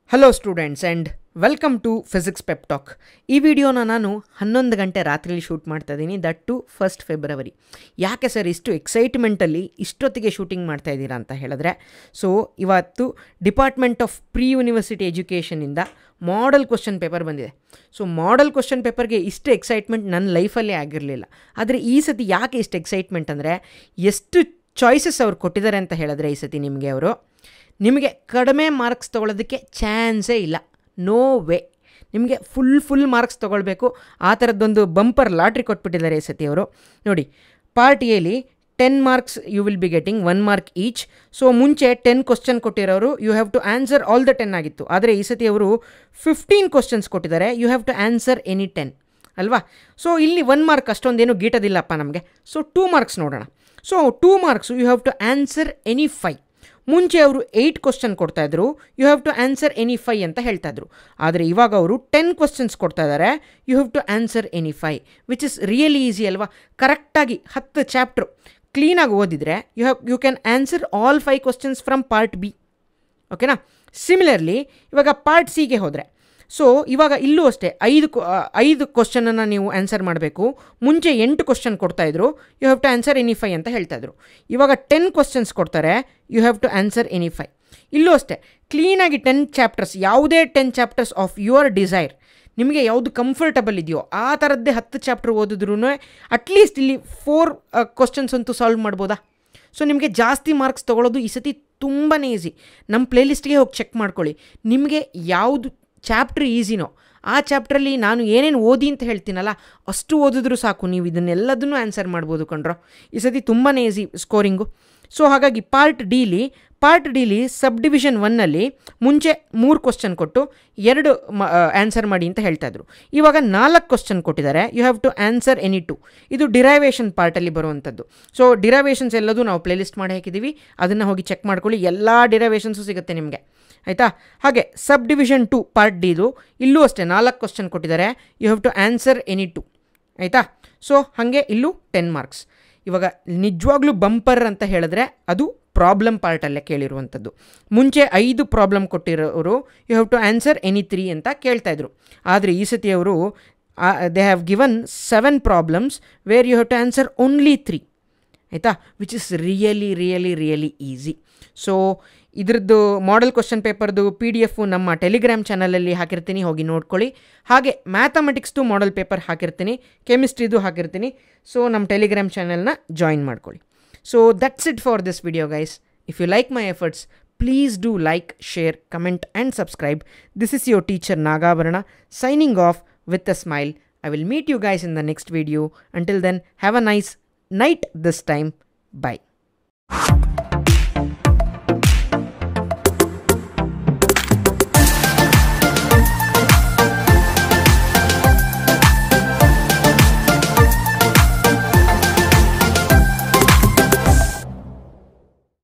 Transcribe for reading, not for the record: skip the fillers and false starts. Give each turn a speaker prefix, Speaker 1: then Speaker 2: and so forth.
Speaker 1: Hello students and welcome to Physics Pep Talk. ಈ ವಿಡಿಯೋನ ನಾನು 11 ಗಂಟೆ ರಾತ್ರಿಯಲ್ಲಿ ಶೂಟ್ ಮಾಡ್ತಾ ಇದ್ದೀನಿ, ದಟ್ ಟು 1st ಫೆಬ್ರವರಿ. ಯಾಕೆ ಸರ್ ಇಷ್ಟು ಎಕ್ಸೈಟ್ಮೆಂಟಲ್ಲಿ ಇಷ್ಟೊತ್ತಿಗೆ ಶೂಟಿಂಗ್ ಮಾಡ್ತಾ ಇದ್ದೀರಾ ಅಂತ ಹೇಳಿದ್ರೆ, ಸೊ ಇವತ್ತು ಡಿಪಾರ್ಟ್ಮೆಂಟ್ ಆಫ್ ಪ್ರೀ ಯೂನಿವರ್ಸಿಟಿ ಎಜುಕೇಷನಿಂದ ಮಾಡೆಲ್ ಕ್ವಶನ್ ಪೇಪರ್ ಬಂದಿದೆ. ಸೊ ಮಾಡೆಲ್ ಕ್ವಶನ್ ಪೇಪರ್ಗೆ ಇಷ್ಟು ಎಕ್ಸೈಟ್ಮೆಂಟ್ ನನ್ನ ಲೈಫಲ್ಲೇ ಆಗಿರಲಿಲ್ಲ. ಆದರೆ ಈ ಸತಿ ಯಾಕೆ ಇಷ್ಟು ಎಕ್ಸೈಟ್ಮೆಂಟ್ ಅಂದರೆ, ಎಷ್ಟು ಚಾಯ್ಸಸ್ ಅವ್ರು ಕೊಟ್ಟಿದ್ದಾರೆ ಅಂತ ಹೇಳಿದ್ರೆ ಈ ಸತಿ ನಿಮಗೆ ಕಡಿಮೆ ಮಾರ್ಕ್ಸ್ ತೊಗೊಳೋದಕ್ಕೆ ಚಾನ್ಸೇ ಇಲ್ಲ, ನೋ ವೇ. ನಿಮಗೆ ಫುಲ್ ಮಾರ್ಕ್ಸ್ ತೊಗೊಳ್ಬೇಕು, ಆ ಥರದ್ದೊಂದು ಬಂಪರ್ ಲಾಟ್ರಿ ಕೊಟ್ಬಿಟ್ಟಿದ್ದಾರೆ ಈ ಸತಿ ಅವರು. ನೋಡಿ, ಪಾರ್ಟ್ ಎಲಿ 10 marks you will be getting 1 mark each. So ಮುಂಚೆ 10 ಕ್ವಶನ್ ಕೊಟ್ಟಿರೋರು you have to answer all the 10 ಆಗಿತ್ತು. ಆದರೆ ಈ ಸತಿ ಅವರು 15 ಕ್ವಶನ್ಸ್ ಕೊಟ್ಟಿದ್ದಾರೆ, you have to answer any 10 ಅಲ್ವಾ. ಸೊ ಇಲ್ಲಿ 1 ಮಾರ್ಕ್ ಅಷ್ಟೊಂದೇನು ಗೀಟೋದಿಲ್ಲಪ್ಪ ನಮಗೆ. ಸೊ 2 ಮಾರ್ಕ್ಸ್ ನೋಡೋಣ. So 2 marks you have to answer any 5. ಮುಂಚೆ ಅವರು 8 ಕ್ವಶನ್ ಕೊಡ್ತಾಯಿದ್ರು, you have to answer any 5 ಅಂತ ಹೇಳ್ತಾಯಿದ್ರು. ಆದರೆ ಇವಾಗ ಅವರು 10 ಕ್ವಶನ್ಸ್ ಕೊಡ್ತಾ ಇದ್ದಾರೆ, you have to answer any 5, which is really easy ಅಲ್ವಾ. ಕರೆಕ್ಟಾಗಿ 10 ಚಾಪ್ಟ್ರು ಕ್ಲೀನಾಗಿ ಓದಿದರೆ you can answer all 5 questions from part B. ಓಕೆನಾ. ಸಿಮಿಲರ್ಲಿ ಇವಾಗ ಪಾರ್ಟ್ ಸಿಗೆ ಹೋದರೆ, ಸೊ ಇವಾಗ ಇಲ್ಲೂ ಅಷ್ಟೇ 5 ಕ್ವಶನನ್ನು ನೀವು ಆನ್ಸರ್ ಮಾಡಬೇಕು. ಮುಂಚೆ 8 ಕ್ವಶನ್ ಕೊಡ್ತಾಯಿದ್ರು, you have to answer any 5 ಅಂತ ಹೇಳ್ತಾಯಿದ್ರು. ಇವಾಗ 10 ಕ್ವಶನ್ಸ್ ಕೊಡ್ತಾರೆ, you have to answer any 5. ಇಲ್ಲೂ ಅಷ್ಟೇ ಕ್ಲೀನಾಗಿ 10 ಚಾಪ್ಟರ್ಸ್, ಯಾವುದೇ 10 ಚಾಪ್ಟರ್ಸ್ ಆಫ್ ಯುವರ್ ಡಿಸೈರ್, ನಿಮಗೆ ಯಾವುದು ಕಂಫರ್ಟಬಲ್ ಇದೆಯೋ ಆ ಥರದ್ದೇ 10 ಚಾಪ್ಟರ್ ಓದಿದ್ರೂ ಅಟ್ಲೀಸ್ಟ್ ಇಲ್ಲಿ 4 ಕ್ವಶನ್ಸ್ ಅಂತೂ ಸಾಲ್ವ್ ಮಾಡ್ಬೋದಾ. ಸೊ ನಿಮಗೆ ಜಾಸ್ತಿ ಮಾರ್ಕ್ಸ್ ತೊಗೊಳ್ಳೋದು ಈ ಸತಿ ತುಂಬಾ ಈಸಿ. ನಮ್ಮ ಪ್ಲೇಲಿಸ್ಟ್ಗೆ ಹೋಗಿ ಚೆಕ್ ಮಾಡ್ಕೊಳ್ಳಿ, ನಿಮಗೆ ಯಾವುದು ಚಾಪ್ಟ್ರ್ ಈಸಿನೋ ಆ ಚಾಪ್ಟ್ರಲ್ಲಿ ನಾನು ಏನೇನು ಓದಿ ಅಂತ ಹೇಳ್ತೀನಲ್ಲ ಅಷ್ಟು ಓದಿದ್ರೂ ಸಾಕು, ನೀವು ಇದನ್ನೆಲ್ಲದನ್ನು ಆನ್ಸರ್ ಮಾಡ್ಬೋದು ಕಣ್ರೋ. ಈ ಸತಿ ತುಂಬಾ ಈಸಿ ಸ್ಕೋರಿಂಗು. ಸೊ ಹಾಗಾಗಿ ಪಾರ್ಟ್ ಡಿಲಿ ಸಬ್ ಡಿವಿಷನ್ 1ನಲ್ಲಿ ಮುಂಚೆ 3 ಕ್ವಶನ್ ಕೊಟ್ಟು 2 ಆನ್ಸರ್ ಮಾಡಿ ಅಂತ ಹೇಳ್ತಾಯಿದ್ರು. ಇವಾಗ 4 ಕ್ವಶನ್ ಕೊಟ್ಟಿದ್ದಾರೆ, you have to answer any 2. ಇದು ಡಿರೈವೇಷನ್ ಪಾರ್ಟಲ್ಲಿ ಬರುವಂಥದ್ದು. ಸೊ ಡಿರೈವೇಷನ್ಸ್ ಎಲ್ಲದೂ ನಾವು ಪ್ಲೇಲಿಸ್ಟ್ ಮಾಡಿ ಹಾಕಿದ್ದೀವಿ, ಅದನ್ನು ಹೋಗಿ ಚೆಕ್ ಮಾಡ್ಕೊಳ್ಳಿ, ಎಲ್ಲ ಡಿರೈವೇಷನ್ಸು ಸಿಗುತ್ತೆ ನಿಮಗೆ, ಆಯಿತಾ. ಹಾಗೆ ಸಬ್ ಡಿವಿಷನ್ 2 ಪಾರ್ಟ್ ಡಿದು ಇಲ್ಲೂ ಅಷ್ಟೇ 4 ಕ್ವಶನ್ ಕೊಟ್ಟಿದ್ದಾರೆ, you have to answer any 2, ಆಯಿತಾ. ಸೊ ಹಾಗೆ ಇಲ್ಲೂ 10 ಮಾರ್ಕ್ಸ್. ಇವಾಗ ನಿಜವಾಗ್ಲೂ ಬಂಪರ್ ಅಂತ ಹೇಳಿದ್ರೆ ಅದು ಪ್ರಾಬ್ಲಮ್ ಪಾರ್ಟಲ್ಲೇ ಕೇಳಿರುವಂಥದ್ದು. ಮುಂಚೆ 5 ಪ್ರಾಬ್ಲಮ್ ಕೊಟ್ಟಿರೋರು you have to answer any 3 ಅಂತ ಕೇಳ್ತಾಯಿದ್ರು. ಆದರೆ ಈ ಸತಿ ಅವರು they have given 7 problems where you have to answer only 3, ಆಯಿತಾ, which is really easy. So ಇದ್ರದ್ದು ಮಾಡೆಲ್ ಕ್ವಶನ್ ಪೇಪರ್ದು PDF ನಮ್ಮ ಟೆಲಿಗ್ರಾಮ್ ಚಾನಲಲ್ಲಿ ಹಾಕಿರ್ತೀನಿ, ಹೋಗಿ ನೋಡ್ಕೊಳ್ಳಿ. ಹಾಗೆ ಮ್ಯಾಥಮೆಟಿಕ್ಸ್ದು ಮಾಡೆಲ್ ಪೇಪರ್ ಹಾಕಿರ್ತೀನಿ, ಕೆಮಿಸ್ಟ್ರಿದು ಹಾಕಿರ್ತೀನಿ. ಸೊ ನಮ್ಮ ಟೆಲಿಗ್ರಾಮ್ ಚಾನಲ್ನ ಜಾಯಿನ್ ಮಾಡ್ಕೊಳ್ಳಿ. So that's it for this video guys. If you like my efforts, please do like, share, comment and subscribe. This is your teacher Nagavarna signing off with a smile. I will meet you guys in the next video. Until then, have a nice night this time. Bye.